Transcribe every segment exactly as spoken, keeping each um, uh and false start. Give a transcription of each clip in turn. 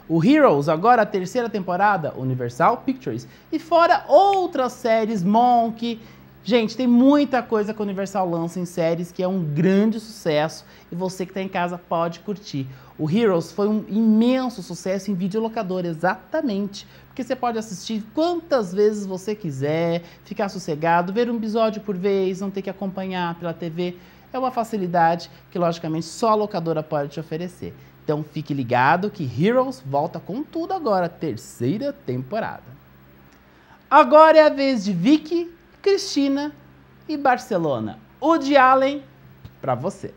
O Heroes, agora a terceira temporada, Universal Pictures. E fora outras séries, Monk. Gente, tem muita coisa que a Universal lança em séries que é um grande sucesso e você que está em casa pode curtir. O Heroes foi um imenso sucesso em videolocador, exatamente, porque você pode assistir quantas vezes você quiser, ficar sossegado, ver um episódio por vez, não ter que acompanhar pela T V. É uma facilidade que, logicamente, só a locadora pode te oferecer. Então fique ligado que Heroes volta com tudo agora, terceira temporada. Agora é a vez de Vicky, Cristina e Barcelona. Woody Allen, pra você.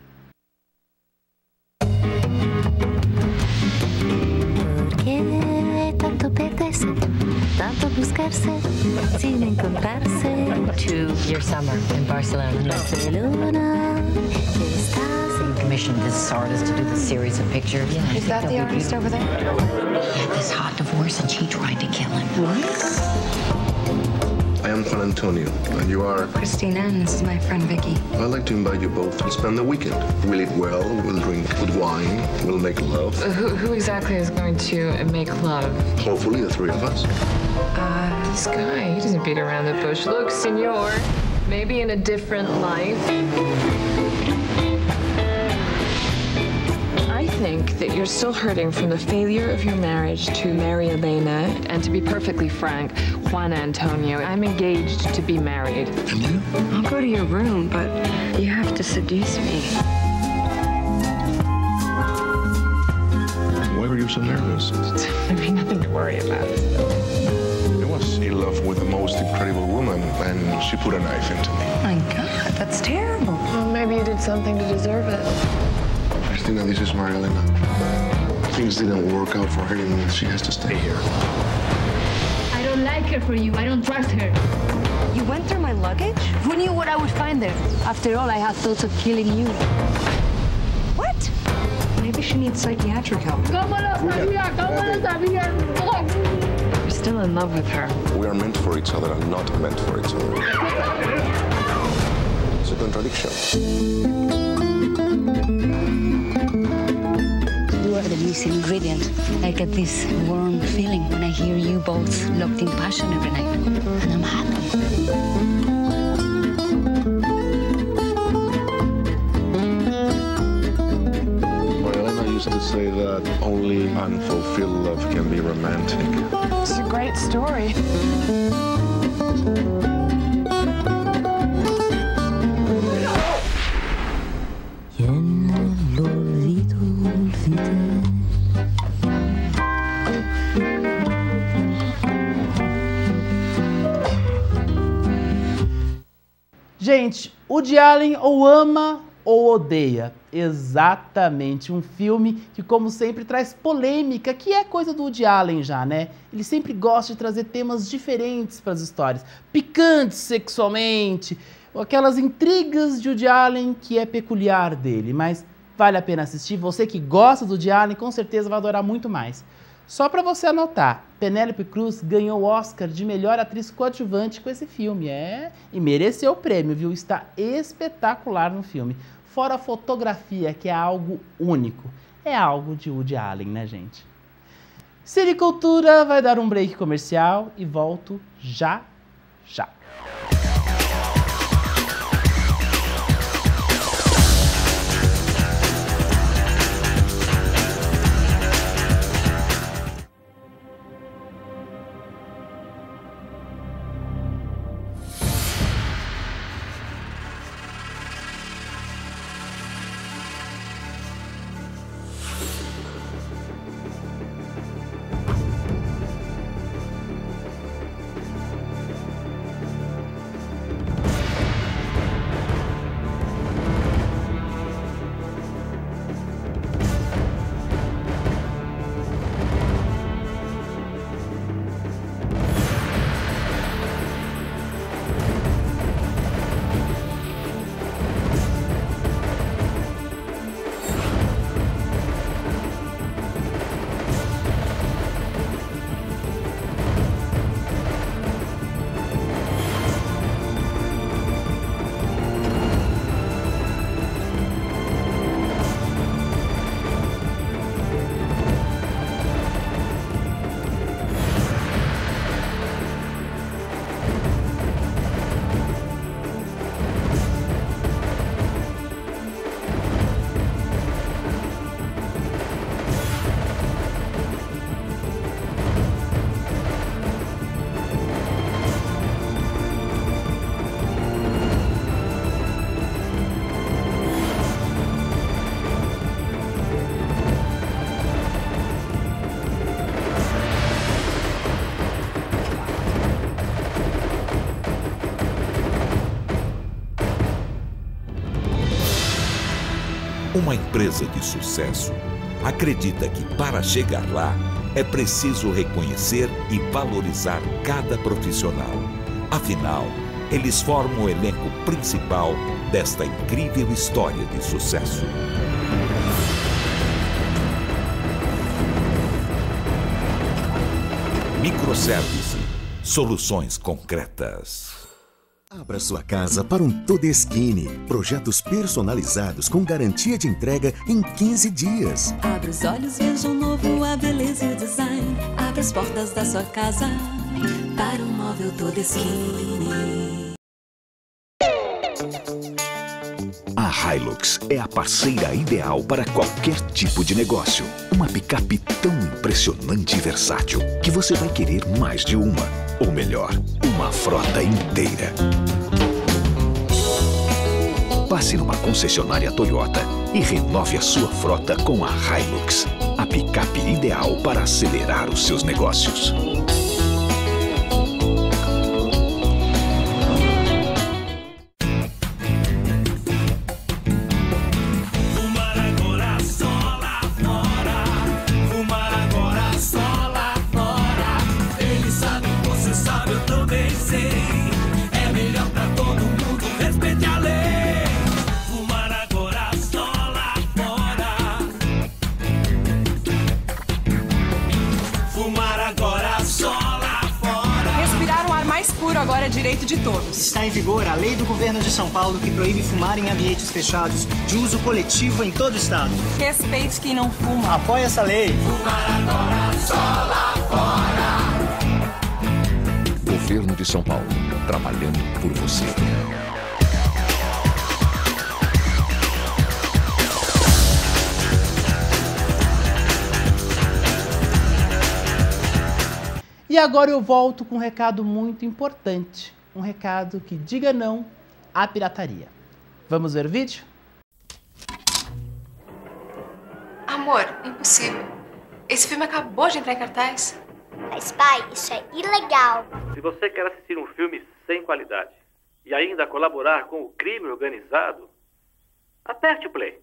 ¿Por qué tanto perderse, tanto buscarse, sin encontrarse? To your summer in Barcelona. Barcelona, estás en... Commissioned this artist to do the series of pictures. Yeah, Is that the artist over there? He had this hot divorce and she tried to kill him. I am Juan Antonio, and you are? Christina, and this is my friend Vicky. I'd like to invite you both to spend the weekend. We'll eat well, we'll drink good wine, we'll make love. Uh, who, who exactly is going to make love? Hopefully the three of us. Uh, this guy, he doesn't beat around the bush. Look, senor, maybe in a different life. I think that you're still hurting from the failure of your marriage to Mary Elena. And to be perfectly frank, Juan Antonio, I'm engaged to be married. And you? I'll go to your room, but you have to seduce me. Why were you so nervous? I mean, nothing to worry about. I was in love with the most incredible woman, and she put a knife into me. Oh my God, that's terrible. Well, maybe you did something to deserve it. Christina, this is Marilena. Things didn't work out for her, and she has to stay here. I don't like her for you. I don't trust her. You went through my luggage? Who knew what I would find there? After all, I had thoughts of killing you. What? Maybe she needs psychiatric help. ¿Cómo lo sabía? ¿Cómo lo sabía? You're still in love with her. We are meant for each other and not meant for each other. It's a contradiction. You are the missing ingredient. I get this warm feeling when I hear you both locked in passion every night. And I'm happy. Marilena used to say that only unfulfilled love can be romantic. It's a great story. Gente, Woody Allen ou ama ou odeia. Exatamente, um filme que, como sempre, traz polêmica, que é coisa do Woody Allen já, né? Ele sempre gosta de trazer temas diferentes para as histórias, picantes sexualmente, aquelas intrigas de Woody Allen que é peculiar dele, mas vale a pena assistir. Você que gosta do Woody Allen, com certeza vai adorar muito mais. Só para você anotar, Penélope Cruz ganhou o Oscar de melhor atriz coadjuvante com esse filme, é, e mereceu o prêmio, viu? Está espetacular no filme. Fora a fotografia, que é algo único. É algo de Woody Allen, né, gente? Sericultura vai dar um break comercial e volto já, já. Uma empresa de sucesso acredita que para chegar lá é preciso reconhecer e valorizar cada profissional. Afinal, eles formam o elenco principal desta incrível história de sucesso. Microservice. Soluções concretas. Abra sua casa para um Todeskine. Projetos personalizados com garantia de entrega em quinze dias. Abra os olhos, veja o novo, a beleza e o design. Abra as portas da sua casa para um móvel Todeskine. A Hilux é a parceira ideal para qualquer tipo de negócio. Uma picape tão impressionante e versátil que você vai querer mais de uma. Ou melhor, uma frota inteira. Passe numa concessionária Toyota e renove a sua frota com a Hilux. A picape ideal para acelerar os seus negócios. Agora é direito de todos. Está em vigor a lei do governo de São Paulo que proíbe fumar em ambientes fechados de uso coletivo em todo o estado. Respeite quem não fuma. Apoie essa lei. Fumar agora, só lá fora. Governo de São Paulo, trabalhando por você. E agora eu volto com um recado muito importante. Um recado que diga não à pirataria. Vamos ver o vídeo? Amor, impossível. Esse filme acabou de entrar em cartaz. Mas pai, isso é ilegal. Se você quer assistir um filme sem qualidade e ainda colaborar com o crime organizado, aperte o play.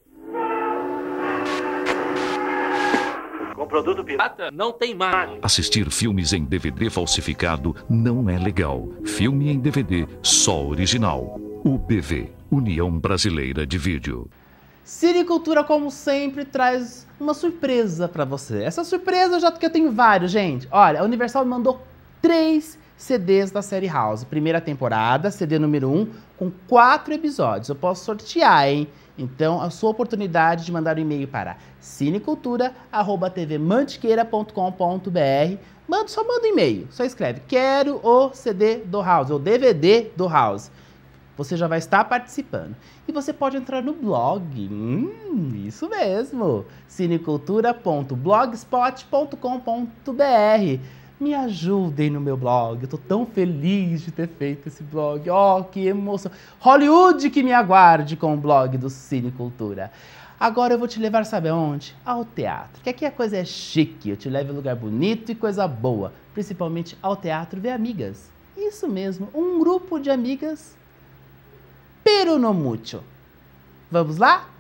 Com produto pirata não tem margem. Assistir filmes em D V D falsificado não é legal. Filme em D V D só original. U B V, União Brasileira de Vídeo. Cinecultura, como sempre, traz uma surpresa pra você. Essa surpresa já que eu tenho vários, gente. Olha, a Universal me mandou três C Ds da série House. Primeira temporada, C D número um, com quatro episódios. Eu posso sortear, hein? Então, a sua oportunidade de mandar um e-mail para cinecultura arroba t v mantiqueira ponto com ponto b r. Manda, só manda um e-mail, só escreve quero o C D do House, ou D V D do House. Você já vai estar participando. E você pode entrar no blog, hum, isso mesmo, cinecultura ponto blogspot ponto com ponto b r. Me ajudem no meu blog, eu tô tão feliz de ter feito esse blog. Oh, que emoção. Hollywood que me aguarde com o blog do Cinecultura. Agora eu vou te levar, sabe aonde? Ao teatro, que aqui a coisa é chique, eu te levo em lugar bonito e coisa boa. Principalmente ao teatro ver amigas. Isso mesmo, um grupo de amigas, pero no mucho. Vamos lá?